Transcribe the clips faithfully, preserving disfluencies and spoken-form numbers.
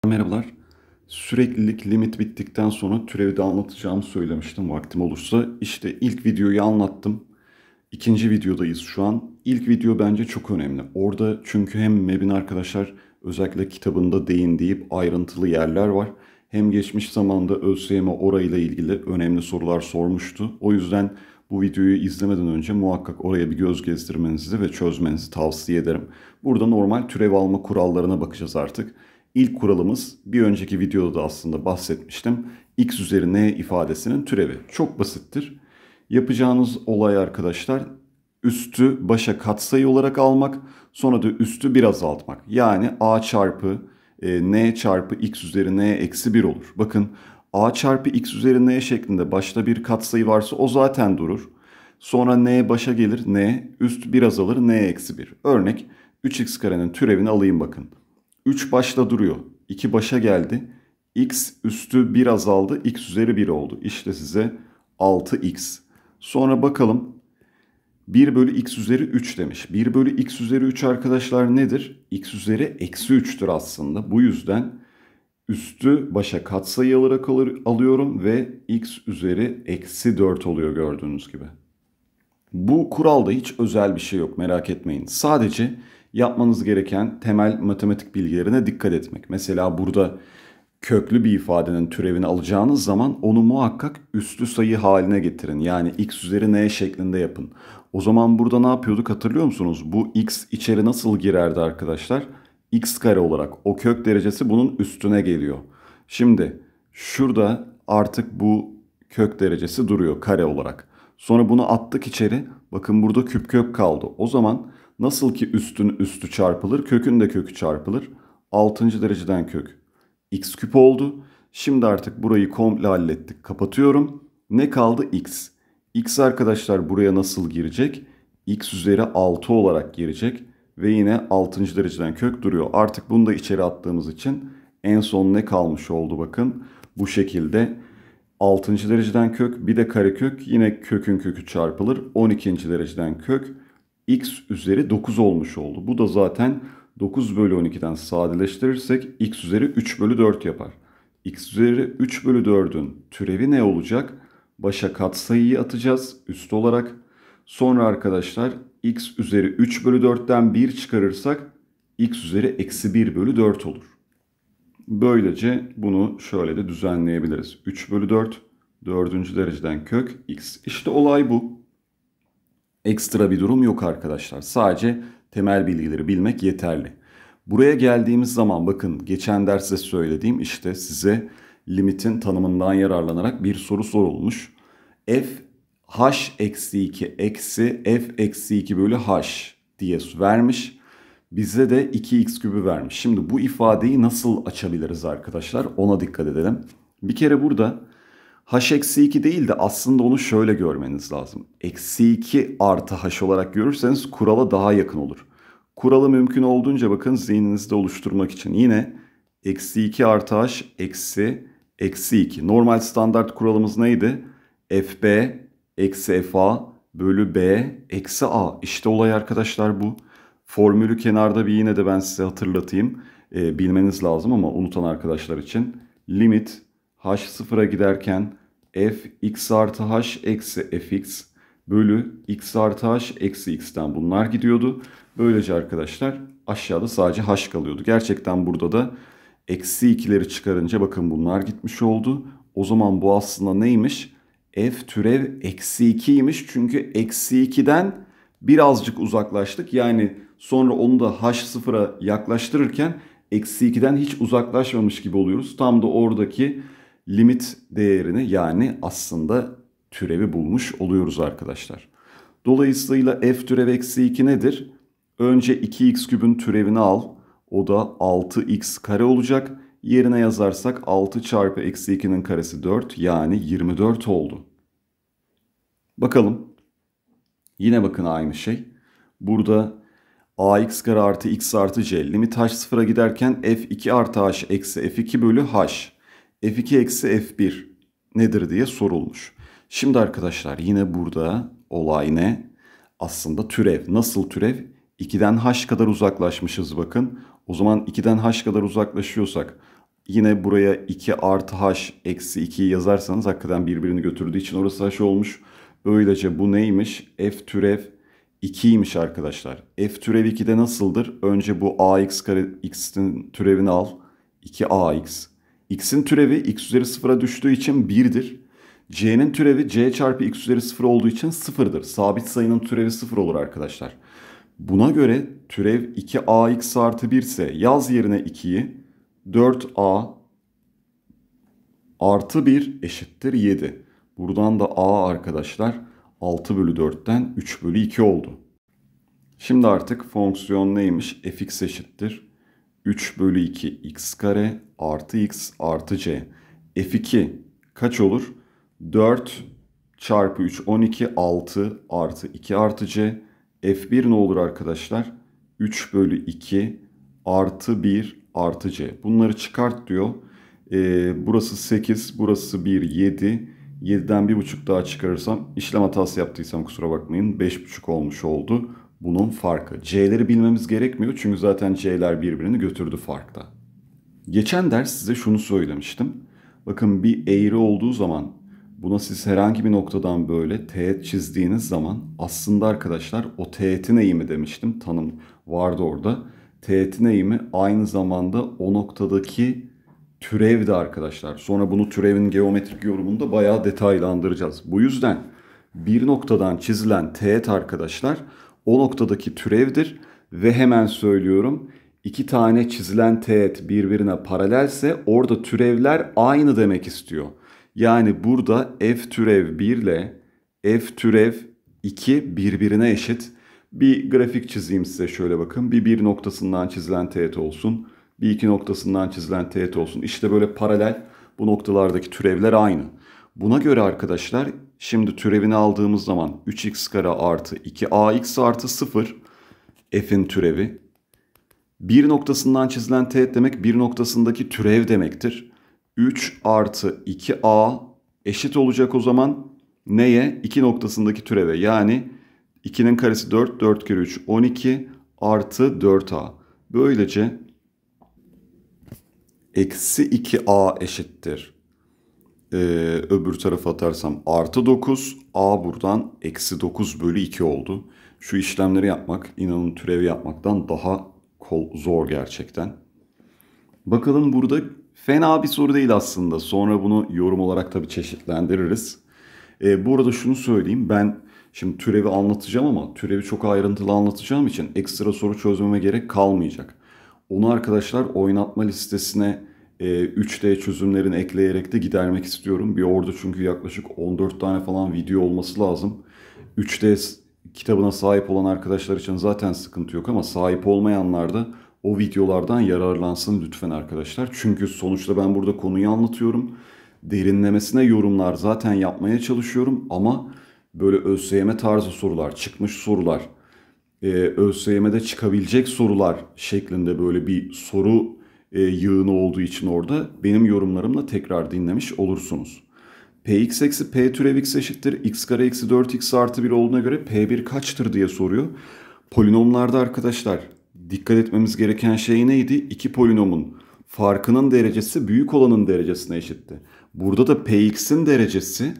Merhabalar. Süreklilik limit bittikten sonra türevi de anlatacağımı söylemiştim vaktim olursa. İşte ilk videoyu anlattım. İkinci videodayız şu an. İlk video bence çok önemli. Orada çünkü hem MEB'in arkadaşlar özellikle kitabında değindiği ayrıntılı yerler var. Hem geçmiş zamanda ÖSYM orayla ilgili önemli sorular sormuştu. O yüzden bu videoyu izlemeden önce muhakkak oraya bir göz gezdirmenizi ve çözmenizi tavsiye ederim. Burada normal türev alma kurallarına bakacağız artık. İlk kuralımız bir önceki videoda da aslında bahsetmiştim. X üzeri n ifadesinin türevi. Çok basittir. Yapacağınız olay arkadaşlar üstü başa katsayı olarak almak, sonra da üstü bir azaltmak. Yani a çarpı e, n çarpı x üzeri n eksi bir olur. Bakın a çarpı x üzeri n şeklinde başta bir katsayı varsa o zaten durur. Sonra n başa gelir, n üst bir azalır, n eksi bir. Örnek üç x karenin türevini alayım bakın. üç başta duruyor. iki başa geldi. X üstü bir azaldı. X üzeri bir oldu. İşte size altı x. Sonra bakalım. bir bölü x üzeri üç demiş. bir bölü x üzeri üç arkadaşlar nedir? X üzeri eksi üçtür aslında. Bu yüzden üstü başa katsayı olarak alıyorum ve x üzeri eksi dört oluyor gördüğünüz gibi. Bu kuralda hiç özel bir şey yok, merak etmeyin. Sadece yapmanız gereken temel matematik bilgilerine dikkat etmek. Mesela burada köklü bir ifadenin türevini alacağınız zaman onu muhakkak üslü sayı haline getirin. Yani x üzeri n şeklinde yapın. O zaman burada ne yapıyorduk hatırlıyor musunuz? Bu x içeri nasıl girerdi arkadaşlar? X kare olarak o kök derecesi bunun üstüne geliyor. Şimdi şurada artık bu kök derecesi duruyor kare olarak. Sonra bunu attık içeri. Bakın burada küp kök kaldı. O zaman nasıl ki üstün üstü çarpılır, kökün de kökü çarpılır. altıncı dereceden kök x küp oldu. Şimdi artık burayı komple hallettik. Kapatıyorum. Ne kaldı? X. X arkadaşlar buraya nasıl girecek? X üzeri altı olarak girecek. Ve yine altıncı dereceden kök duruyor. Artık bunu da içeri attığımız için en son ne kalmış oldu bakın. Bu şekilde altıncı dereceden kök bir de karekök yine kökün kökü çarpılır. on ikinci dereceden kök x üzeri dokuz olmuş oldu. Bu da zaten dokuz bölü on ikiden sadeleştirirsek x üzeri üç bölü dört yapar. X üzeri üç bölü dördün türevi ne olacak? Başa katsayıyı atacağız üst olarak. Sonra arkadaşlar x üzeri üç bölü dörtten bir çıkarırsak x üzeri eksi bir bölü dört olur. Böylece bunu şöyle de düzenleyebiliriz. üç bölü dört, dördüncü dereceden kök x. İşte olay bu. Ekstra bir durum yok arkadaşlar. Sadece temel bilgileri bilmek yeterli. Buraya geldiğimiz zaman bakın geçen derste söylediğim işte size limitin tanımından yararlanarak bir soru sorulmuş. F h eksi iki eksi f eksi iki bölü h diye vermiş. Bize de iki x kübü vermiş. Şimdi bu ifadeyi nasıl açabiliriz arkadaşlar? Ona dikkat edelim. Bir kere burada h eksi iki değil de aslında onu şöyle görmeniz lazım. Eksi iki artı h olarak görürseniz kurala daha yakın olur. Kuralı mümkün olduğunca bakın zihninizde oluşturmak için yine eksi iki artı h eksi eksi iki. Normal standart kuralımız neydi? Fb eksi fa bölü b eksi a. İşte olay arkadaşlar bu. Formülü kenarda bir yine de ben size hatırlatayım. E, bilmeniz lazım ama unutan arkadaşlar için. Limit h sıfıra giderken f x artı h eksi fx bölü x artı h eksi x'ten bunlar gidiyordu. Böylece arkadaşlar aşağıda sadece h kalıyordu. Gerçekten burada da eksi ikileri çıkarınca bakın bunlar gitmiş oldu. O zaman bu aslında neymiş? F türev eksi ikiymiş. Çünkü eksi ikiden birazcık uzaklaştık. Yani sonra onu da h sıfıra yaklaştırırken eksi ikiden hiç uzaklaşmamış gibi oluyoruz. Tam da oradaki limit değerini yani aslında türevi bulmuş oluyoruz arkadaşlar. Dolayısıyla f türev eksi iki nedir? Önce iki x kübün türevini al. O da altı x kare olacak. Yerine yazarsak altı çarpı eksi ikinin karesi dört yani yirmi dört oldu. Bakalım. Yine bakın aynı şey. Burada ax kare artı x artı c. Limit h sıfıra giderken f iki artı h eksi f iki bölü h. f iki eksi f bir nedir diye sorulmuş. Şimdi arkadaşlar yine burada olay ne? Aslında türev. Nasıl türev? ikiden h kadar uzaklaşmışız bakın. O zaman ikiden h kadar uzaklaşıyorsak Yine buraya iki artı h eksi ikiyi yazarsanız hakikaten birbirini götürdüğü için orası h olmuş. Böylece bu neymiş? F türev ikiymiş arkadaşlar. F türev ikide nasıldır? Önce bu ax kare x'in türevini al. iki ax. X'in türevi x üzeri sıfıra düştüğü için birdir. C'nin türevi c çarpı x üzeri sıfır olduğu için sıfırdır. Sabit sayının türevi sıfır olur arkadaşlar. Buna göre türev iki ax artı bir ise yaz yerine ikiyi. dört a artı bir eşittir yedi. Buradan da a arkadaşlar altı bölü dörtten üç bölü iki oldu. Şimdi artık fonksiyon neymiş? Fx eşittir üç bölü iki x kare artı x artı c. F iki kaç olur? dört çarpı üç on iki altı artı iki artı c. F bir ne olur arkadaşlar? üç bölü iki artı bir artı c. Bunları çıkart diyor. Ee, burası sekiz, burası bir, yedi. yediden bir buçuk daha çıkarırsam, işlem hatası yaptıysam kusura bakmayın, beş buçuk olmuş oldu. Bunun farkı. C'leri bilmemiz gerekmiyor çünkü zaten C'ler birbirini götürdü farkta. Geçen ders size şunu söylemiştim. Bakın bir eğri olduğu zaman buna siz herhangi bir noktadan böyle teğet çizdiğiniz zaman aslında arkadaşlar o teğetin eğimi demiştim. Tanım vardı orada. Teğetin eğimi aynı zamanda o noktadaki türevdi arkadaşlar. Sonra bunu türevin geometrik yorumunda bayağı detaylandıracağız. Bu yüzden bir noktadan çizilen teğet arkadaşlar o noktadaki türevdir. Ve hemen söylüyorum, iki tane çizilen teğet birbirine paralelse orada türevler aynı demek istiyor. Yani burada f türev bir ile f türev iki birbirine eşit. Bir grafik çizeyim size, şöyle bakın. Bir bir noktasından çizilen teğet olsun. Bir iki noktasından çizilen teğet olsun. İşte böyle paralel, bu noktalardaki türevler aynı. Buna göre arkadaşlar şimdi türevini aldığımız zaman üç x kare artı iki ax artı sıfır f'in türevi. Bir noktasından çizilen teğet demek bir noktasındaki türev demektir. üç artı iki a eşit olacak o zaman neye? iki noktasındaki türeve. Yani ikinin karesi dört, dört kere üç on iki artı dört a. Böylece eksi iki a eşittir. Ee, öbür tarafa atarsam artı dokuz. A buradan eksi dokuz bölü iki oldu. Şu işlemleri yapmak inanın türevi yapmaktan daha kol, zor gerçekten. Bakalım, burada fena bir soru değil aslında. Sonra bunu yorum olarak tabii çeşitlendiririz. Ee, bu arada şunu söyleyeyim. Ben şimdi türevi anlatacağım ama türevi çok ayrıntılı anlatacağım için ekstra soru çözmeme gerek kalmayacak. Onu arkadaşlar oynatma listesine e, üç D çözümlerini ekleyerek de gidermek istiyorum. Bir orada çünkü yaklaşık on dört tane falan video olması lazım. üç D kitabına sahip olan arkadaşlar için zaten sıkıntı yok ama sahip olmayanlar da o videolardan yararlansın lütfen arkadaşlar. Çünkü sonuçta ben burada konuyu anlatıyorum. Derinlemesine yorumlar zaten yapmaya çalışıyorum ama böyle ÖSYM tarzı sorular, çıkmış sorular, e, ÖSYM'de çıkabilecek sorular şeklinde böyle bir soru e, yığını olduğu için orada benim yorumlarımla tekrar dinlemiş olursunuz. Px eksi p türev x eşittir x kare eksi dört x artı bir olduğuna göre p bir kaçtır diye soruyor. Polinomlarda arkadaşlar dikkat etmemiz gereken şey neydi? İki polinomun farkının derecesi büyük olanın derecesine eşitti. Burada da px'in derecesi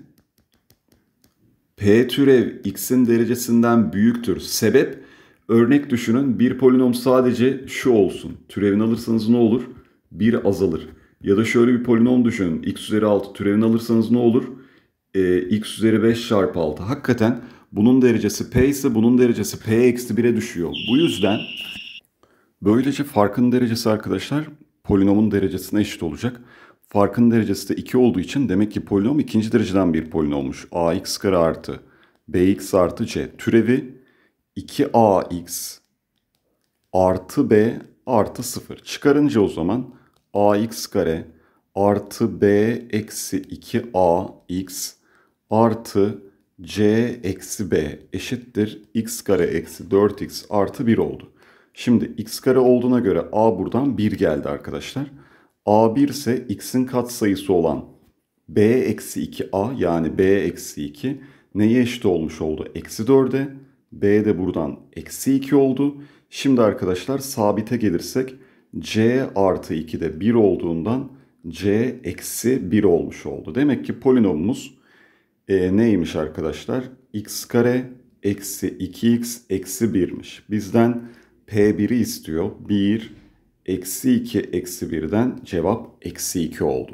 p türev x'in derecesinden büyüktür. Sebep, örnek düşünün, bir polinom sadece şu olsun. Türevini alırsanız ne olur? bir azalır. Ya da şöyle bir polinom düşünün. X üzeri altı türevini alırsanız ne olur? Ee, x üzeri beş çarpı altı. Hakikaten bunun derecesi p ise bunun derecesi p eksi bire düşüyor. Bu yüzden böylece farkın derecesi arkadaşlar polinomun derecesine eşit olacak. Farkın derecesi de iki olduğu için demek ki polinom ikinci dereceden bir polinommuş. Ax kare artı bx artı c türevi iki ax artı b artı sıfır. Çıkarınca o zaman ax kare artı b eksi iki ax artı c eksi b eşittir x kare eksi dört x artı bir oldu. Şimdi x kare olduğuna göre a buradan bir geldi arkadaşlar. a bir ise x'in katsayısı olan b eksi iki a yani b eksi iki neye eşit olmuş oldu? Eksi dörde. B de buradan eksi iki oldu. Şimdi arkadaşlar sabite gelirsek c artı iki de bir olduğundan c eksi bir olmuş oldu. Demek ki polinomumuz e, neymiş arkadaşlar? X kare eksi iki x eksi birmiş. Bizden P bir'i istiyor. bir eksi iki eksi birden cevap eksi iki oldu.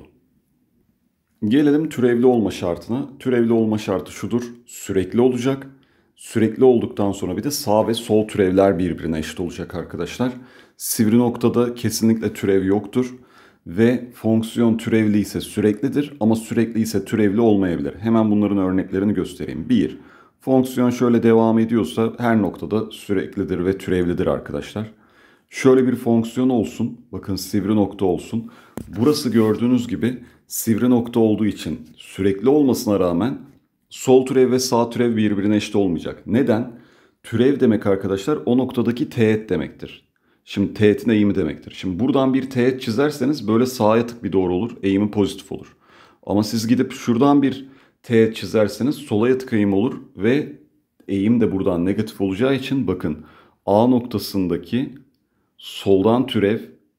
Gelelim türevli olma şartına. Türevli olma şartı şudur. Sürekli olacak. Sürekli olduktan sonra bir de sağ ve sol türevler birbirine eşit olacak arkadaşlar. Sivri noktada kesinlikle türev yoktur. Ve fonksiyon türevli ise süreklidir ama sürekli ise türevli olmayabilir. Hemen bunların örneklerini göstereyim. bir. Fonksiyon şöyle devam ediyorsa her noktada süreklidir ve türevlidir arkadaşlar. Şöyle bir fonksiyon olsun. Bakın sivri nokta olsun. Burası gördüğünüz gibi sivri nokta olduğu için sürekli olmasına rağmen sol türev ve sağ türev birbirine eşit olmayacak. Neden? Türev demek arkadaşlar o noktadaki teğet demektir. Şimdi teğetin eğimi demektir. Şimdi buradan bir teğet çizerseniz böyle sağa yatık bir doğru olur. Eğimi pozitif olur. Ama siz gidip şuradan bir teğet çizerseniz sola yatık eğim olur ve eğim de buradan negatif olacağı için bakın A noktasındaki soldan türev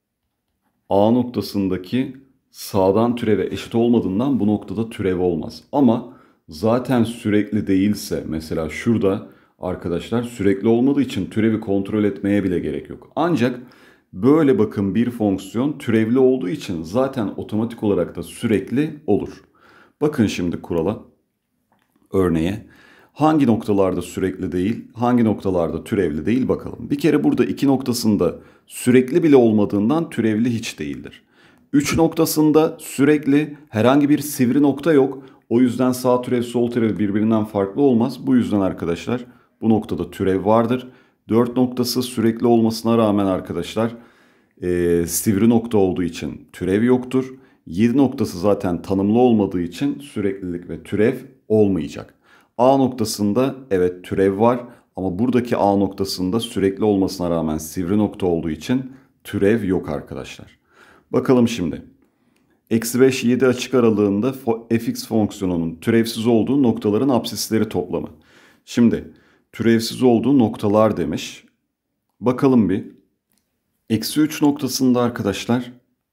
A noktasındaki sağdan türeve eşit olmadığından bu noktada türev olmaz. Ama zaten sürekli değilse mesela şurada arkadaşlar sürekli olmadığı için türevi kontrol etmeye bile gerek yok. Ancak böyle bakın bir fonksiyon türevli olduğu için zaten otomatik olarak da sürekli olur. Bakın şimdi kurala, örneğe. Hangi noktalarda sürekli değil, hangi noktalarda türevli değil bakalım. Bir kere burada iki noktasında sürekli bile olmadığından türevli hiç değildir. üç noktasında sürekli herhangi bir sivri nokta yok. O yüzden sağ türev sol türev birbirinden farklı olmaz. Bu yüzden arkadaşlar bu noktada türev vardır. dört noktası sürekli olmasına rağmen arkadaşlar e, sivri nokta olduğu için türev yoktur. yedi noktası zaten tanımlı olmadığı için süreklilik ve türev olmayacak. A noktasında evet türev var ama buradaki A noktasında sürekli olmasına rağmen sivri nokta olduğu için türev yok arkadaşlar. Bakalım şimdi. Eksi beş yedi açık aralığında fx fonksiyonunun türevsiz olduğu noktaların apsisleri toplamı. Şimdi türevsiz olduğu noktalar demiş. Bakalım bir. Eksi üç noktasında arkadaşlar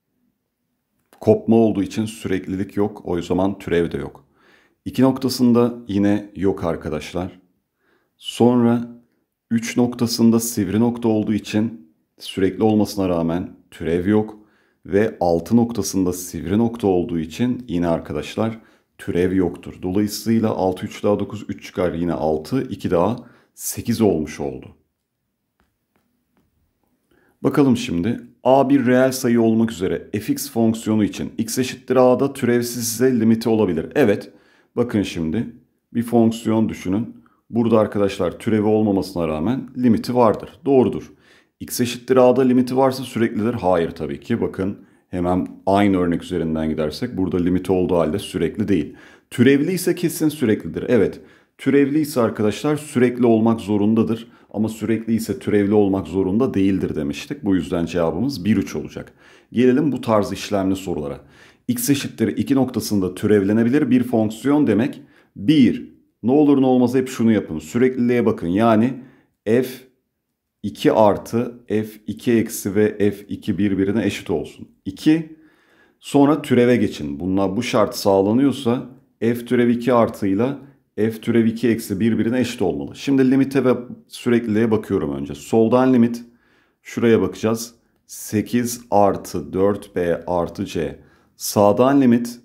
kopma olduğu için süreklilik yok. O zaman türev de yok. iki noktasında yine yok arkadaşlar. Sonra üç noktasında sivri nokta olduğu için sürekli olmasına rağmen türev yok. Ve altı noktasında sivri nokta olduğu için yine arkadaşlar türev yoktur. Dolayısıyla altı üç daha dokuz, üç çıkar yine altı, iki daha sekiz olmuş oldu. Bakalım şimdi a bir reel sayı olmak üzere fx fonksiyonu için x eşittir a'da türevsizse limiti olabilir. Evet, bakın şimdi bir fonksiyon düşünün. Burada arkadaşlar türevi olmamasına rağmen limiti vardır. Doğrudur. X eşittir a'da limiti varsa süreklidir. Hayır tabii ki. Bakın hemen aynı örnek üzerinden gidersek burada limiti olduğu halde sürekli değil. Türevli ise kesin süreklidir. Evet, türevli ise arkadaşlar sürekli olmak zorundadır. Ama sürekli ise türevli olmak zorunda değildir demiştik. Bu yüzden cevabımız bir üç olacak. Gelelim bu tarz işlemli sorulara. X eşittir iki noktasında türevlenebilir bir fonksiyon demek. bir. Ne olur ne olmaz hep şunu yapın. Sürekliliğe bakın. Yani f iki artı f iki eksi ve f iki birbirine eşit olsun. iki. Sonra türeve geçin. Bunlar bu şart sağlanıyorsa f türev iki artıyla f türev iki eksi birbirine eşit olmalı. Şimdi limite ve sürekliliğe bakıyorum önce. Soldan limit, şuraya bakacağız. sekiz artı dört b artı c. Sağdan limit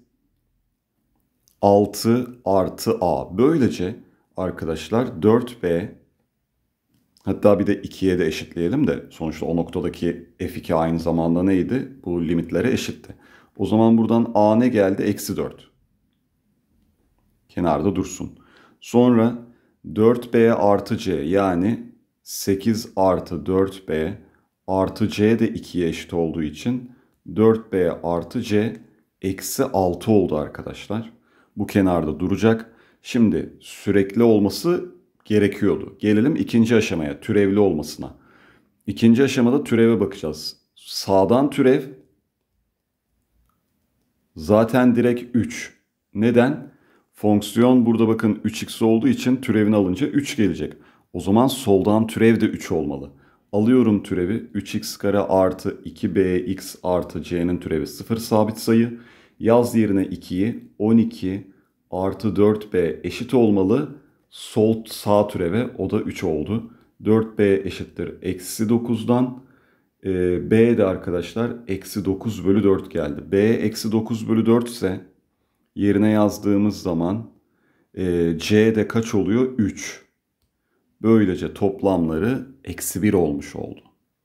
altı artı a. Böylece arkadaşlar dört b, hatta bir de ikiye de eşitleyelim de sonuçta o noktadaki f iki aynı zamanda neydi? Bu limitlere eşitti. O zaman buradan a ne geldi? Eksi dört. Kenarda dursun. Sonra dört b artı c, yani sekiz artı dört b artı c de ikiye eşit olduğu için dört b artı c eksi altı oldu arkadaşlar. Bu kenarda duracak. Şimdi sürekli olması gerekiyordu. Gelelim ikinci aşamaya, türevli olmasına. İkinci aşamada türeve bakacağız. Sağdan türev zaten direkt üç. Neden? Fonksiyon burada bakın üç x olduğu için türevini alınca üç gelecek. O zaman soldan türev de üç olmalı. Alıyorum türevi üç x kare artı iki b x artı c'nin türevi sıfır sabit sayı. Yaz yerine ikiyi, on iki artı dört b eşit olmalı. Sol sağ türeve, o da üç oldu. dört b eşittir eksi dokuzdan. E, b de arkadaşlar eksi dokuz bölü dört geldi. B eksi dokuz bölü dört ise yerine yazdığımız zaman e, c de kaç oluyor? üç. Böylece toplamları eksi bir olmuş oldu.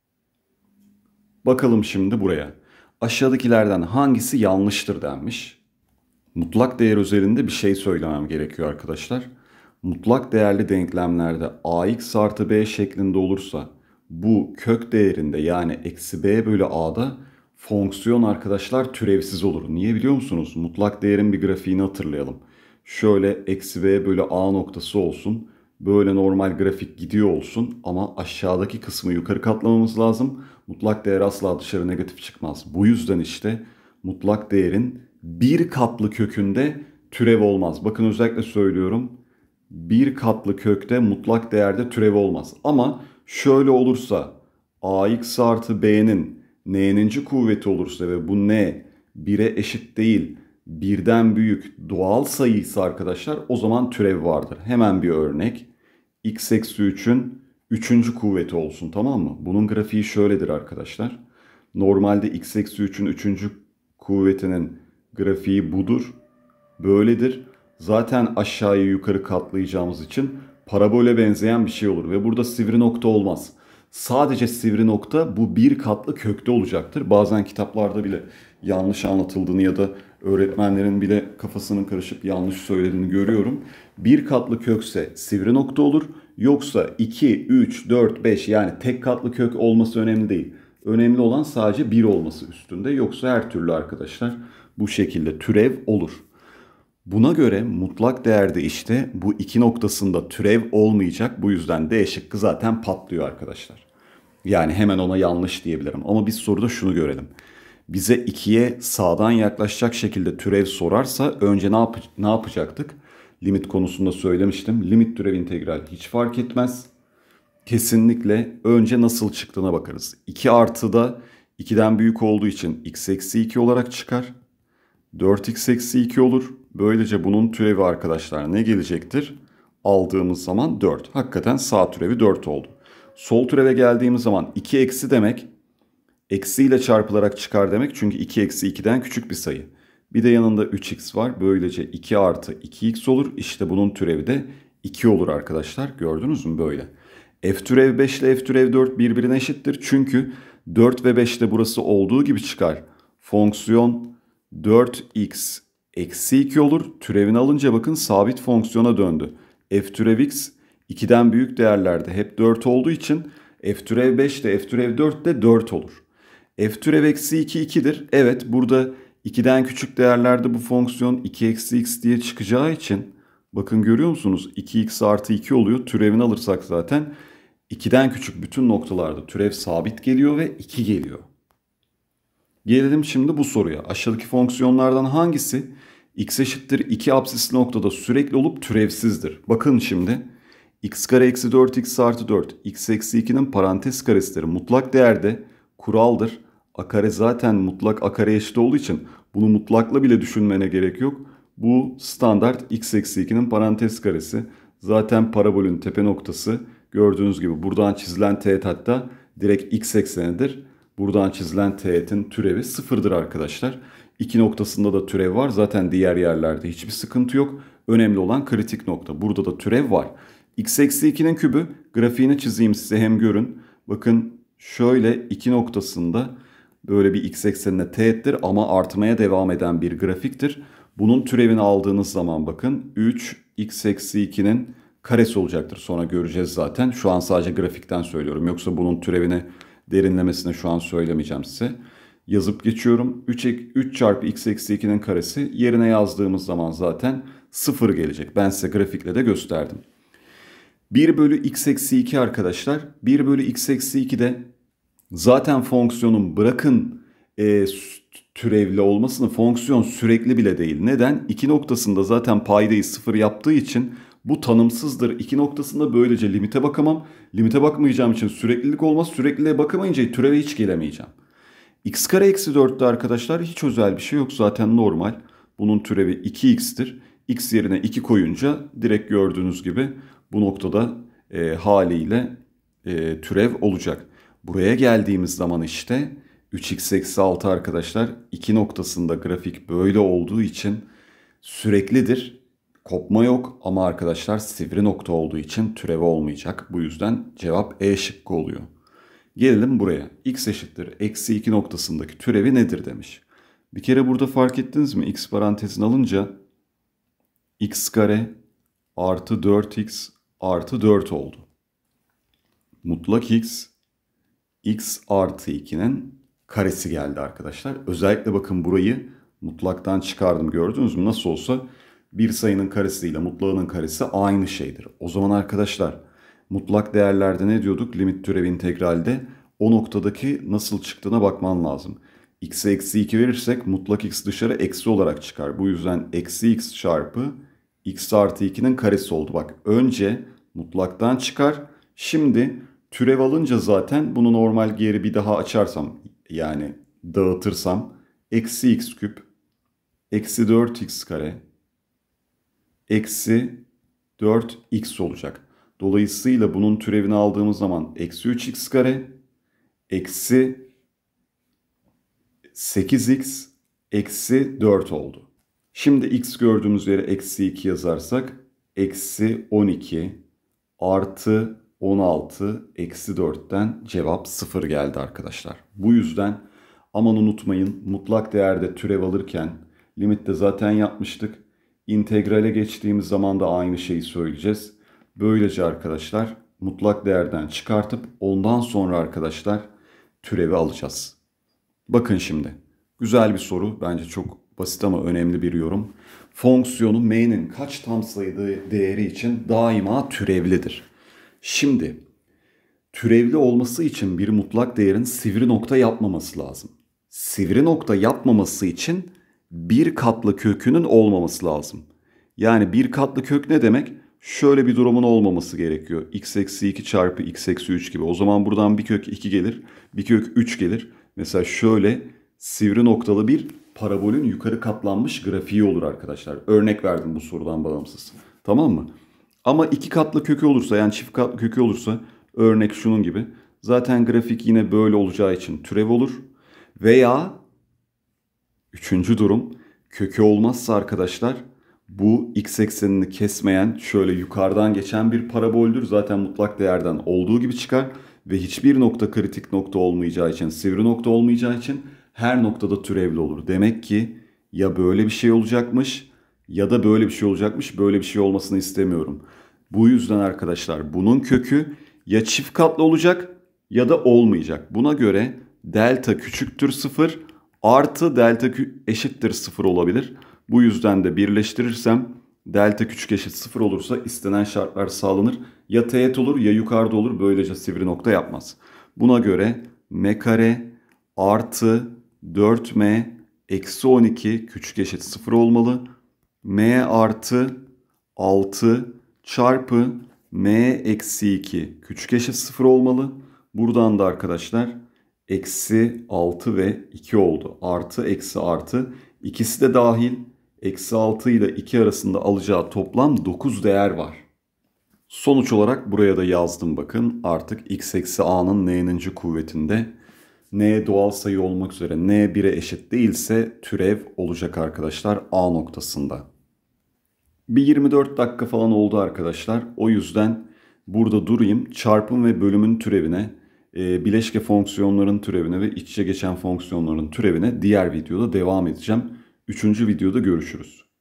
Bakalım şimdi buraya. Aşağıdakilerden hangisi yanlıştır denmiş. Mutlak değer üzerinde bir şey söylemem gerekiyor arkadaşlar. Mutlak değerli denklemlerde ax artı b şeklinde olursa bu kök değerinde yani eksi b bölü a'da fonksiyon arkadaşlar türevsiz olur. Niye biliyor musunuz? Mutlak değerin bir grafiğini hatırlayalım. Şöyle eksi b bölü a noktası olsun. Böyle normal grafik gidiyor olsun ama aşağıdaki kısmı yukarı katlamamız lazım. Mutlak değer asla dışarı negatif çıkmaz. Bu yüzden işte mutlak değerin bir katlı kökünde türev olmaz. Bakın özellikle söylüyorum. Bir katlı kökte mutlak değerde türev olmaz. Ama şöyle olursa ax artı b'nin n'ninci kuvveti olursa ve bu n bire eşit değil birden büyük doğal sayıysa arkadaşlar o zaman türev vardır. Hemen bir örnek. X eksi üçün üçüncü kuvveti olsun, tamam mı? Bunun grafiği şöyledir arkadaşlar. Normalde x eksi üçün üçüncü kuvvetinin grafiği budur. Böyledir. Zaten aşağıya yukarı katlayacağımız için parabole benzeyen bir şey olur. Ve burada sivri nokta olmaz. Sadece sivri nokta bu bir katlı kökte olacaktır. Bazen kitaplarda bile yanlış anlatıldığını ya da öğretmenlerin bile kafasının karışıp yanlış söylediğini görüyorum. Bir katlı kökse sivri nokta olur. Yoksa iki, üç, dört, beş yani tek katlı kök olması önemli değil. Önemli olan sadece bir olması üstünde. Yoksa her türlü arkadaşlar bu şekilde türev olur. Buna göre mutlak değerde işte bu iki noktasında türev olmayacak. Bu yüzden D şıkkı zaten patlıyor arkadaşlar. Yani hemen ona yanlış diyebilirim. Ama biz soruda şunu görelim. Bize ikiye sağdan yaklaşacak şekilde türev sorarsa önce ne, yap ne yapacaktık? Limit konusunda söylemiştim. Limit türev integral hiç fark etmez. Kesinlikle önce nasıl çıktığına bakarız. iki artı da ikiden büyük olduğu için x eksi iki olarak çıkar. dört x eksi iki olur. Böylece bunun türevi arkadaşlar ne gelecektir? Aldığımız zaman dört. Hakikaten sağ türevi dört oldu. Sol türeve geldiğimiz zaman iki eksi demek eksi ile çarpılarak çıkar demek. Çünkü iki eksi ikiden küçük bir sayı. Bir de yanında üç x var. Böylece iki artı iki x olur. İşte bunun türevi de iki olur arkadaşlar. Gördünüz mü böyle? F türev beş ile F türev dört birbirine eşittir. Çünkü dört ve beş de burası olduğu gibi çıkar. Fonksiyon dört x eksi iki olur. Türevini alınca bakın sabit fonksiyona döndü. F türev x ikiden büyük değerlerde hep dört olduğu için F türev beş de F türev dört de dört olur. F türev eksi iki ikidir. Evet, burada ikiden küçük değerlerde bu fonksiyon iki eksi x diye çıkacağı için bakın görüyor musunuz? iki x artı iki oluyor. Türevini alırsak zaten ikiden küçük bütün noktalarda türev sabit geliyor ve iki geliyor. Gelelim şimdi bu soruya. Aşağıdaki fonksiyonlardan hangisi x eşittir iki apsisli noktada sürekli olup türevsizdir? Bakın şimdi x kare eksi dört x artı dört x eksi ikinin parantez karesidir. Mutlak değerde kuraldır. A kare zaten mutlak a kare eşit olduğu için bunu mutlakla bile düşünmene gerek yok. Bu standart x eksi ikinin parantez karesi. Zaten parabolün tepe noktası gördüğünüz gibi buradan çizilen teğet hatta direkt x eksenidir. Buradan çizilen teğetin türevi sıfırdır arkadaşlar. İki noktasında da türev var. Zaten diğer yerlerde hiçbir sıkıntı yok. Önemli olan kritik nokta. Burada da türev var. X eksi ikinin kübü grafiğini çizeyim size hem görün. Bakın şöyle iki noktasında böyle bir x eksenine teğettir ama artmaya devam eden bir grafiktir. Bunun türevini aldığınız zaman bakın üç x eksi ikinin karesi olacaktır. Sonra göreceğiz zaten. Şu an sadece grafikten söylüyorum. Yoksa bunun türevini derinlemesine şu an söylemeyeceğim size. Yazıp geçiyorum. üç çarpı x eksi ikinin karesi yerine yazdığımız zaman zaten sıfır gelecek. Ben size grafikle de gösterdim. bir bölü x eksi iki arkadaşlar. bir bölü x eksi iki de zaten fonksiyonun bırakın e, türevli olmasını fonksiyon sürekli bile değil. Neden? İki noktasında zaten paydayı sıfır yaptığı için Bu tanımsızdır. İki noktasında böylece limite bakamam. Limite bakmayacağım için süreklilik olmaz. Sürekliliğe bakamayınca türeve hiç gelemeyeceğim. X kare eksi dörtte arkadaşlar hiç özel bir şey yok. Zaten normal. Bunun türevi iki x'tir. X yerine iki koyunca direkt gördüğünüz gibi bu noktada e, haliyle e, türev olacak. Buraya geldiğimiz zaman işte üç x eksi altı arkadaşlar iki noktasında grafik böyle olduğu için süreklidir. Kopma yok ama arkadaşlar sivri nokta olduğu için türevi olmayacak. Bu yüzden cevap E şıkkı oluyor. Gelelim buraya. X eşittir eksi iki noktasındaki türevi nedir demiş. Bir kere burada fark ettiniz mi? X parantezini alınca x kare artı dört x artı dört oldu. Mutlak x, x artı ikinin karesi geldi arkadaşlar. Özellikle bakın burayı mutlaktan çıkardım, gördünüz mü? Nasıl olsa bir sayının karesiyle mutlağının karesi aynı şeydir. O zaman arkadaşlar mutlak değerlerde ne diyorduk? Limit türevi integralde o noktadaki nasıl çıktığına bakman lazım. X'e eksi iki verirsek mutlak x dışarı eksi olarak çıkar. Bu yüzden eksi x çarpı x artı ikinin karesi oldu. Bak önce mutlaktan çıkar. Şimdi türev alınca zaten bunu normal geri bir daha açarsam, yani dağıtırsam eksi x küp eksi dört x kare eksi dört x olacak. Dolayısıyla bunun türevini aldığımız zaman eksi üç x kare eksi sekiz x eksi dört oldu. Şimdi x gördüğümüz yere eksi iki yazarsak eksi on iki artı on altı eksi dörtten cevap sıfır geldi arkadaşlar. Bu yüzden aman unutmayın, mutlak değerde türev alırken limitte zaten yapmıştık. İntegrale geçtiğimiz zaman da aynı şeyi söyleyeceğiz. Böylece arkadaşlar mutlak değerden çıkartıp ondan sonra arkadaşlar türevi alacağız. Bakın şimdi güzel bir soru, bence çok basit ama önemli bir yorum. Fonksiyonu m'nin kaç tam sayı değeri için daima türevlidir. Şimdi türevli olması için bir mutlak değerin sivri nokta yapmaması lazım. Sivri nokta yapmaması için bir katlı kökünün olmaması lazım. Yani bir katlı kök ne demek? Şöyle bir durumun olmaması gerekiyor. X eksi iki çarpı x eksi üç gibi. O zaman buradan bir kök iki gelir, bir kök üç gelir. Mesela şöyle sivri noktalı bir parabolün yukarı katlanmış grafiği olur arkadaşlar. Örnek verdim bu sorudan bağımsız. Tamam mı? Ama iki katlı kökü olursa, yani çift katlı kökü olursa, örnek şunun gibi. Zaten grafik yine böyle olacağı için türev olur. Veya üçüncü durum, kökü olmazsa arkadaşlar bu x eksenini kesmeyen şöyle yukarıdan geçen bir paraboldür. Zaten mutlak değerden olduğu gibi çıkar. Ve hiçbir nokta kritik nokta olmayacağı için, sivri nokta olmayacağı için her noktada türevli olur. Demek ki ya böyle bir şey olacakmış ya da böyle bir şey olacakmış. Böyle bir şey olmasını istemiyorum. Bu yüzden arkadaşlar bunun kökü ya çift katlı olacak ya da olmayacak. Buna göre delta küçüktür sıfır artı delta eşittir sıfır olabilir. Bu yüzden de birleştirirsem delta küçük eşit sıfır olursa istenen şartlar sağlanır. Ya teğet olur ya yukarıda olur. Böylece sivri nokta yapmaz. Buna göre m kare artı dört m eksi on iki küçük eşit sıfır olmalı. M artı altı çarpı m eksi iki küçük eşit sıfır olmalı. Buradan da arkadaşlar eksi altı ve iki oldu. Artı eksi artı. İkisi de dahil. Eksi altı ile iki arasında alacağı toplam dokuz değer var. Sonuç olarak buraya da yazdım bakın. Artık x eksi a'nın n'ninci kuvvetinde n doğal sayı olmak üzere n bire eşit değilse türev olacak arkadaşlar a noktasında. Bir yirmi dört dakika falan oldu arkadaşlar. O yüzden burada durayım. Çarpım ve bölümün türevine, e, bileşke fonksiyonların türevine ve iç içe geçen fonksiyonların türevine diğer videoda devam edeceğim. Üçüncü videoda görüşürüz.